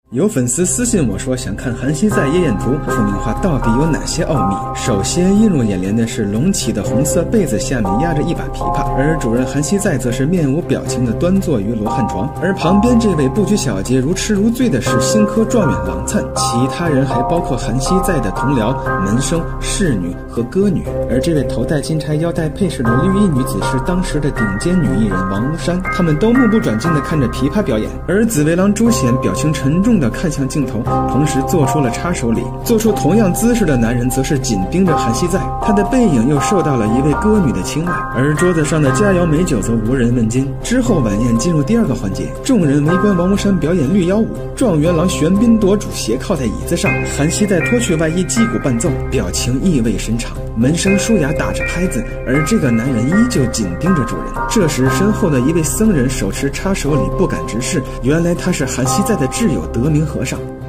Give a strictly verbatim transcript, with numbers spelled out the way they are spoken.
有粉丝私信我说想看韩熙载夜宴图，复名画到底有哪些奥秘？首先映入眼帘的是隆起的红色被子下面压着一把琵琶，而主人韩熙载则是面无表情地端坐于罗汉床，而旁边这位不拘小节、如痴如醉的是新科状元郎粲，其他人还包括韩熙载的同僚、门生、侍女和歌女，而这位头戴金钗、腰带配饰的绿衣女子是当时的顶尖女艺人王巫山，他们都目不转睛地看着琵琶表演，而紫薇郎朱显表情沉重地看向镜头，同时做出了插手礼。做出同样姿势的男人则是紧盯着韩熙载，他的背影又受到了一位歌女的青睐，而桌子上的佳肴美酒则无人问津。之后晚宴进入第二个环节，众人围观王巫山表演绿腰舞，状元郎玄彬夺主斜靠在椅子上，韩熙载脱去外衣击鼓伴奏，表情意味深长，门生舒雅打着拍子，而这个男人依旧紧盯着主人。这时身后的一位僧人手持插手礼不敢直视，原来他是韩熙载的挚友德明和尚。